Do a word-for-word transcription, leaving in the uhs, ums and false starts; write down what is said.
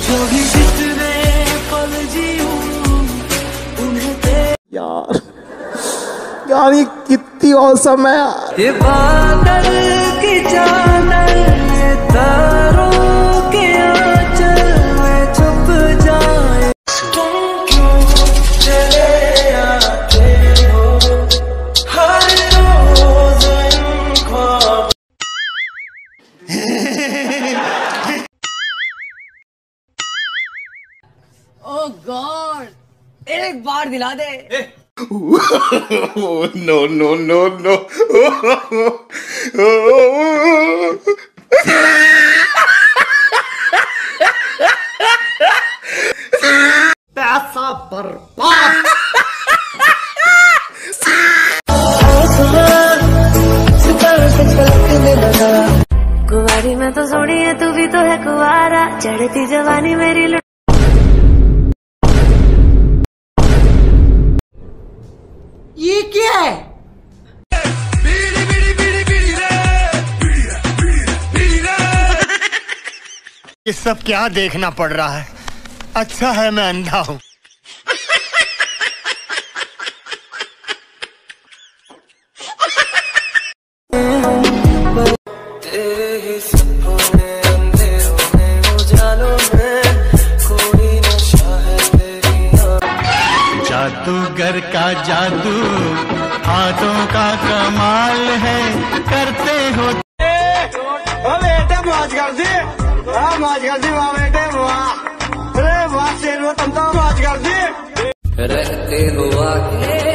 जो भी जितने पल जीऊं उन्हें यार यार ये कितनी औसम है यार। ये बादल की चादर ये तारों के आंचल में छुप जाए। तुम क्यों चले आते हो हर रोज इन ख्वाब। ओह गॉड एक बार दिला दे। नो नो नो नो पैसा बर्बाद। कुंवारी में तो सोनी है तू भी तो है कुंवारा चढ़ती जवानी मेरी। ये क्या है? बीड़ी बीड़ी बीड़ी बीड़ी रे बीड़ी रे बीड़ी रे। ये सब क्या देखना पड़ रहा है? अच्छा है मैं अंधा हूँ। तेरे ही सपने अंधेरों में उजालों में कोई नशा है तेरी। जादूगर का जादू हाथों का कमाल है करते हो। बेटे मौज कर दी मौज कर दी वाह बेटे वाह। अरे वाह शेर वो तुम तो मौज कर दी। रहते हो आगे